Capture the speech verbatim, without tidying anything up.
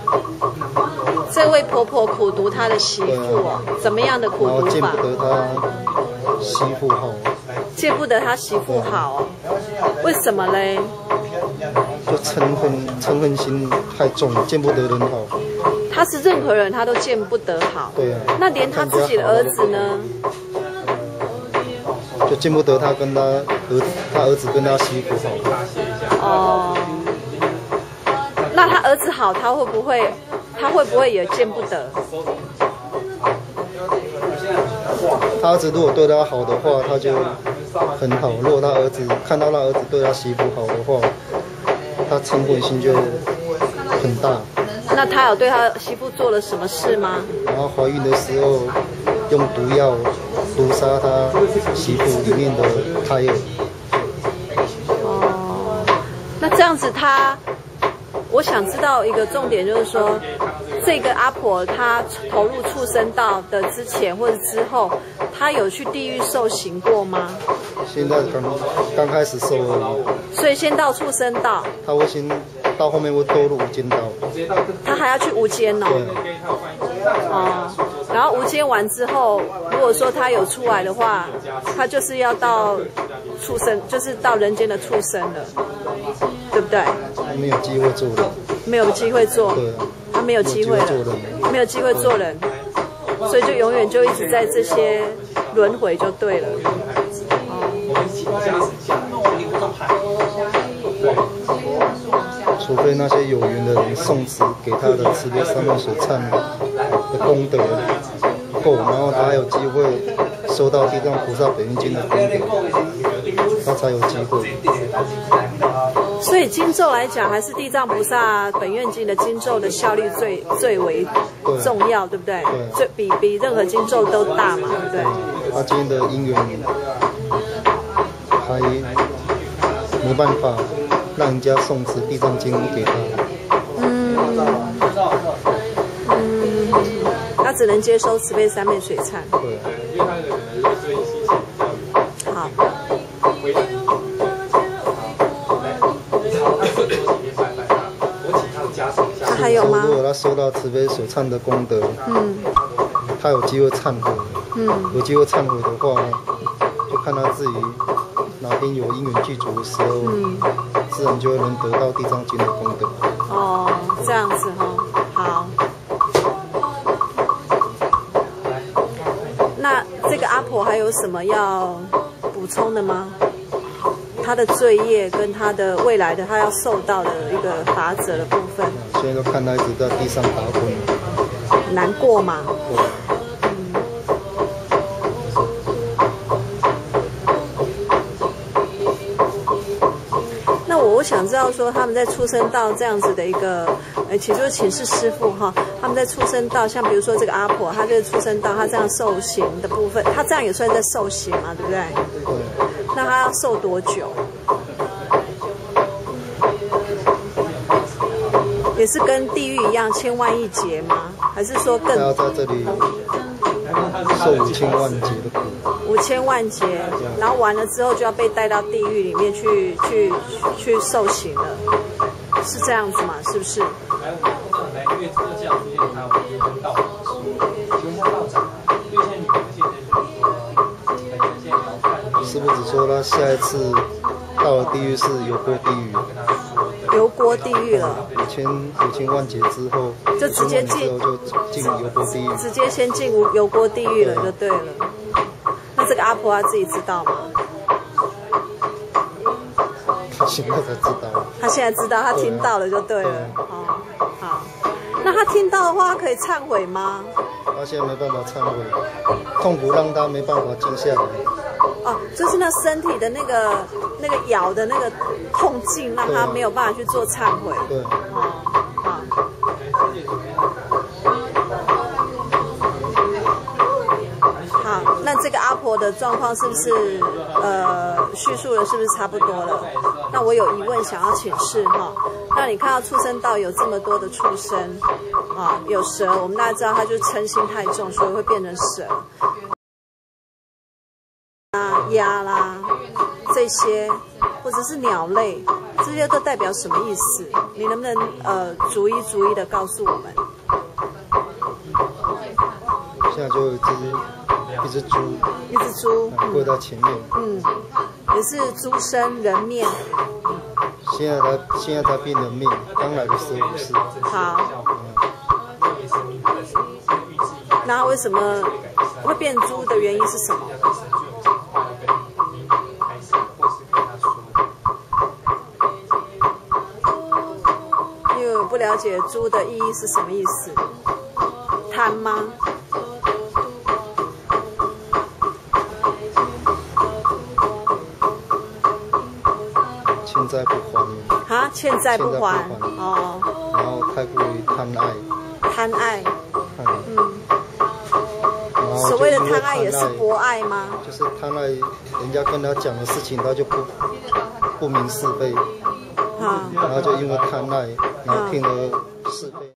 这位婆婆苦毒她的媳妇哦，啊、怎么样的苦毒法？ 见不得她媳妇好， 见不得她媳妇好，为什么嘞？ 就嗔恨嗔恨心太重，见不得人好。 他是任何人他都见不得好。 对啊。 那连他自己的儿子呢？ 就见不得他跟他儿他儿子跟他媳妇好。 哦。那他儿子好，他会不会他会不会也见不得？ 他儿子如果对他好的话，他就很好；如果他儿子看到他儿子对他媳妇好的话，他嗔恨心就很大。 那他有对他媳妇做了什么事吗？ 然后怀孕的时候用毒药毒杀他媳妇里面的胎儿。 哦，那这样子他，我想知道一个重点就是说，这个阿婆她投入畜生道的之前或者之后，她有去地狱受刑过吗？ 现在刚刚开始受而已。 所以先到畜生道。 他会先到后面会堕入无间道。 他还要去无间哦。哦，然后无间完之后，如果说他有出来的话，他就是要到畜生，就是到人间的畜生了，对不对？ 他没有机会做人。 没有机会做。 对。 他没有机会了，没有机会做人，所以就永远就一直在这些轮回就对了。 除非那些有缘的人送词给他的慈悲三昧水忏的功德够，然后他还有机会收到地藏菩萨本愿经的功德，他才有机会。 所以经咒来讲，还是地藏菩萨本愿经的经咒的效率最最为重要，对不对？ 对， 最比比任何经咒都大嘛，对不对？ 他今天的因缘还没办法让人家诵持地藏经给他。 嗯嗯，他只能接收慈悲三昧水忏。 对。 好。那还有吗？ 如果他收到慈悲水忏的功德， 嗯， 他有机会忏悔， 嗯， 有机会忏悔的话，就看他自己哪天有因缘具足的时候，嗯，自然就会能得到地藏经的功德。 哦，这样子哈、哦，好。那这个阿婆还有什么要补充的吗？他的罪业跟他的未来的他要受到的一个罚则的部分。 现在都看他一直在地上打滚， 难过嘛？ 嗯。 那我我想知道说他们在出生道这样子的一个，呃，其实就是请示师父哈，他们在出生道，像比如说这个阿婆，她这个出生道，她这样受刑的部分，她这样也算在受刑嘛，对不对？ 对。 那她要受多久？也是跟地狱一样千万亿劫吗？还是说更？ 他要在这里受五千万劫的苦。 五千万劫，然后完了之后就要被带到地狱里面去去去受刑了，是这样子吗？是不是？ 师父只说他下一次到了地狱是油锅地狱。 油锅地狱了， 五千五千万劫之后， 就直接进， 之后就进油锅地狱， 直接先进油锅地狱了，就对了。那这个阿婆她自己知道吗？ 她现在才知道。 她现在知道，她听到了就对了。哦，好。那她听到的话，她可以忏悔吗？ 她现在没办法忏悔，痛苦让她没办法静下来。 哦，就是那身体的那个那个咬的那个痛劲，让他没有办法去做忏悔。 对。 哦，好。好，那这个阿婆的状况是不是呃叙述的是不是差不多了？那我有疑问想要请示哈。那你看到畜生道有这么多的畜生啊，有蛇，我们大家知道它就是嗔心太重，所以会变成蛇。啊，鸭啦，这些或者是鸟类， 这些都代表什么意思？你能不能呃逐一逐一的告诉我们？ 现在就有一只一只猪， 一只猪跪在前面， 嗯，也是猪身人面。 现在它现在它变人面，刚来的时候不是。 好。那为什么会变猪的原因是什么？因为我不了解猪的意义是什么意思？贪吗？ 欠债不还。 啊，欠债不还。 哦。然后太过于贪爱。 贪爱。 嗯。 所谓的贪爱也是博爱吗？ 就是贪爱人家跟他讲的事情，他就不不明是非。啊。然后就因为贪爱，然后听了